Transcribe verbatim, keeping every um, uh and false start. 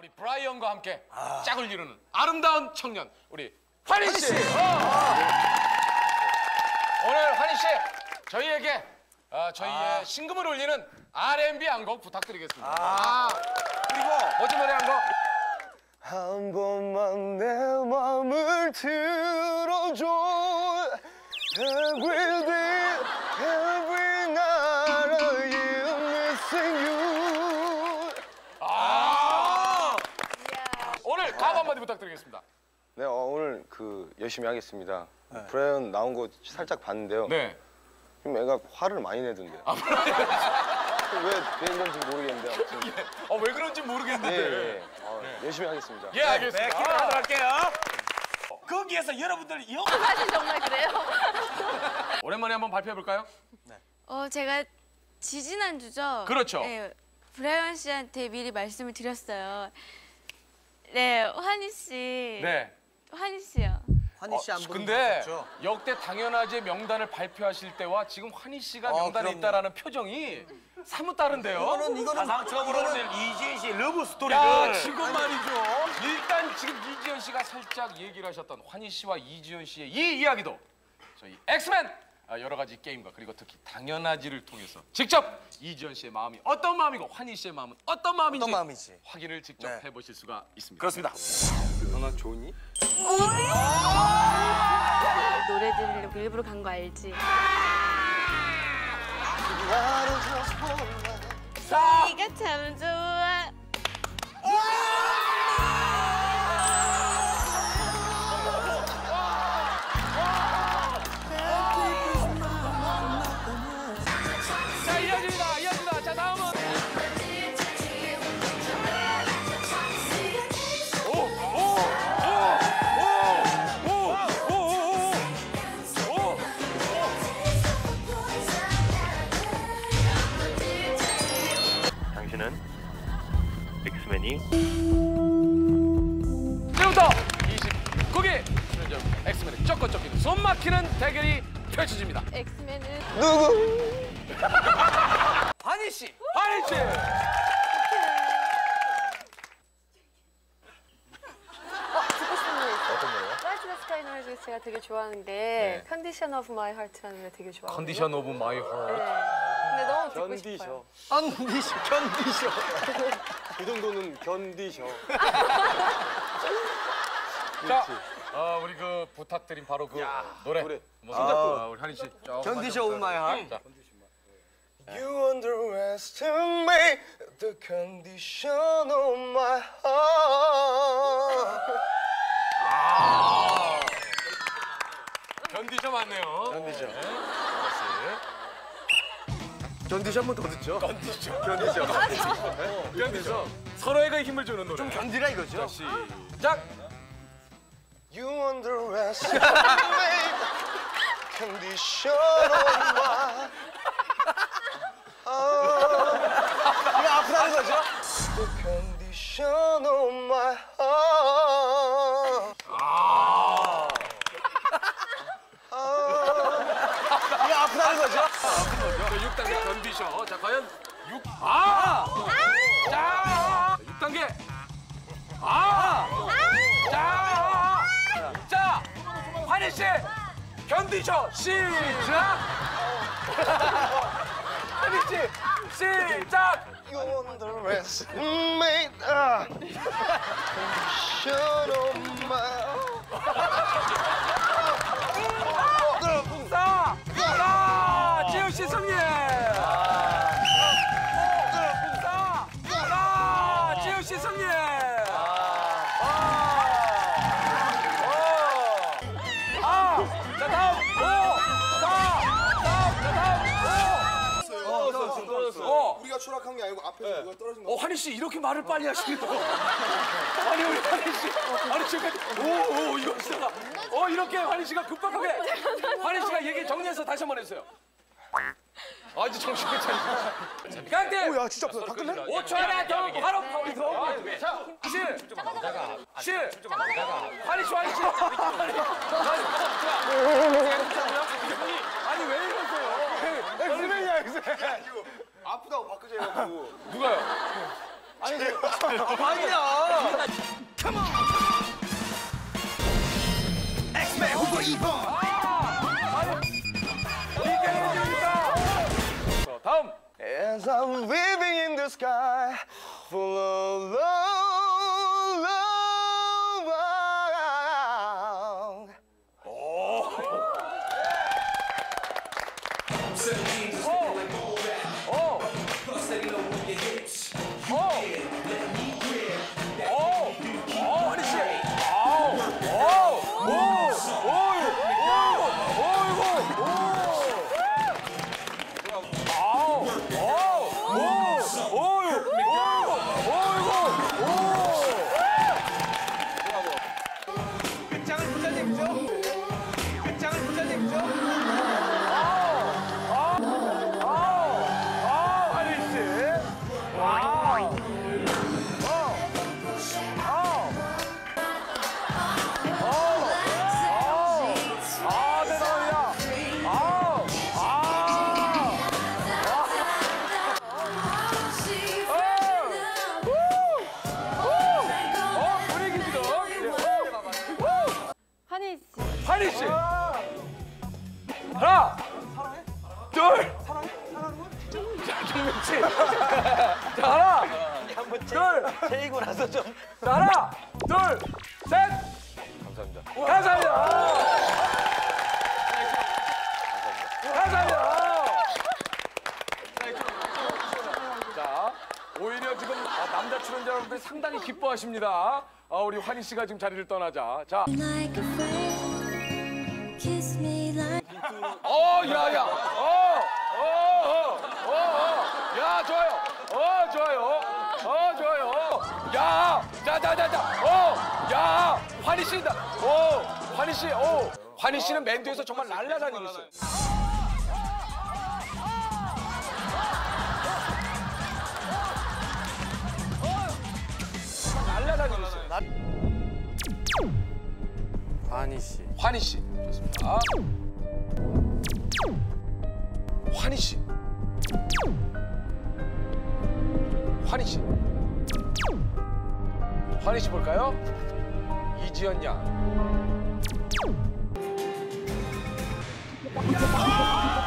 우리 브라이언과 함께 아. 짝을 이루는 아름다운 청년 우리 환희 씨. 씨. 어. 오늘 환희 씨 저희에게 어, 저희의 아. 신금을 울리는 알앤비 한 곡 부탁드리겠습니다. 아. 아. 그리고 멋진 노래 한 곡. 한 번만 내 맘을 들어줘. Every day, every night I am missing you. 아. 오늘 각 한마디 부탁드리겠습니다. 네, 어, 오늘 그 열심히 하겠습니다. 네. 브라이언 나온 거 살짝 봤는데요. 네. 지금 애가 화를 많이 내던데요. 아, 왜 내는지 모르겠는데 아무튼. 예. 어, 왜 그런지 모르겠는데. 예, 예. 어, 네. 열심히 하겠습니다. 예, 알겠습니다. 네, 기대하도록 할게요. 거기에서 여러분들 영 사실 정말 그래요? 오랜만에 한번 발표해 볼까요? 네. 어, 제가 지지난주죠? 그렇죠. 네, 브라이언 씨한테 미리 말씀을 드렸어요. 네, 환희 씨. 네. 환희 씨요. 환희 씨 안 어, 근데 역대 당연하지 명단을 발표하실 때와 지금 환희 씨가 어, 명단에 그럼요. 있다라는 표정이 사뭇 다른데요. 이거는 이거는 가상처음으로는 이지현 씨의 러브 스토리를. 야, 지금 말이죠. 일단 지금 이지현 씨가 살짝 얘기를 하셨던 환희 씨와 이지현 씨의 이 이야기도 저희 엑스맨 여러 가지 게임과 그리고 특히 당연하지를 통해서 직접 이지현 씨의 마음이 어떤 마음이고 환희 씨의 마음은 어떤 마음인지, 어떤 마음인지. 확인을 직접 네. 해보실 수가 있습니다. 그렇습니다. 너나 좋니? 노래 들으려고 일부러 간 거 알지? 네가 참 좋아. 자, 이어집니다. 이어집니다. 자, 다음은 당신은 엑스맨이 지금부터 이십구 기 출연자 엑스맨의 쫓고 쫓기는 숨 막히는 대결이 펼쳐집니다. 엑스맨은 누구? 환희 씨, 환희 씨. 듣고 싶은 노래 있어요. 어떤 노래요? Flight to the Sky 노래 중에 제가 되게 좋아하는데 Condition of My Heart라는 노래 되게 좋아해요. 컨디션 오브 마이 네. 헐. 근데 너무 듣고 싶어요. 견디셔. 견디셔. 이 정도는 견디셔. 자, 어, 우리 그 부탁드린 바로 그 노래. 노래. 뭐, 아, 우리 환희 씨. 견디셔 오브 마이 하. You underestimate the condition of my heart. 아. 견디셔 맞네요. 견디셔. 네. 견디셔 한 번 더 듣죠. 견디셔. 견디셔. 견디셔. 서로에게 힘을 주는 노래. 좀 견디라 이거죠. 시작. You underestimate the condition of my 이거 아프다는 거죠? The condition of my heart. 아. 이거 아프다는 거죠? 자, 육 단계 견디셔. 자, 과연 육. 아! 자, 육 단계. 아! 자! 자, 환희 씨 견디셔. 시작. 환희 씨 시작. You underestimate the condition of my 자, 자, 지효 씨 승리. 자, 자, 지효 씨 승리. 아, 자 다음 오, 사, 다음, 자 다음 오. 떨어졌어, 떨어졌어. 어. 우리가 추락한 게 아니고 앞에서 누가 떨어진 거. 어, 환희 씨 이렇게 말을 빨리 하시네요. 아니 우리 환희 씨, 아니 지금까지 오오 이거 진짜. 어 이렇게 환희 씨가 급박하게 환희 씨가 얘기 정리해서 다시 한번 해주세요. 아 이제 정신을 차리고. 깡대. 오야 진짜 아프다. 바꿀래? 오 초 하나 더 바로 파울이서. 자, 실, 실, 환희 씨, 환희 씨. 아니 왜 이러세요? 엑스맨이야 엑스맨. 아프다고 바꾸자 해가지고. 누가요? 아니야. 엑스맨 후보 이 번. 자, 다음. As I'm living in the sky, full of love, love. 어, 환희 씨. 아우, 오, 오, 오, 오, 어이구, 오. 아우, 오, 오, 어이구, 어이구, 오. 끝장을 보자 재밌죠? 끝장을 보자 재밌죠? 아, 환희 씨. 와우. 아, 대단합니다. 아우, 아. 어, 분위기 지금. 환희 씨. 환희 씨. 하나, 둘. 자, 정민 씨. 자, 하나, 둘. 세이고 나서 좀. 자, 하나, 둘, 셋. 감사합니다. 감사합니다. 감사합니다. 자, 오히려 지금 아, 남자 출연자 여러분들이 상당히 기뻐하십니다. 아, 우리 환희 씨가 지금 자리를 떠나자. 자, Like a friend, kiss me like 어, 야, 야, 어, 어, 어, 어, 어, 야, 좋아요, 어, 좋아요, 어, 좋아요, 야, 자, 자, 자, 자, 어, 야, 환희 씨다, 어, 환희 씨, 어, 환희 씨는 맨 뒤에서 정말 날라다니고 있어요. 날라다니고 있어요. 환희 씨. 환희 씨, 좋습니다. 환희 씨. 환희 씨. 환희 씨 볼까요? 이지연 양.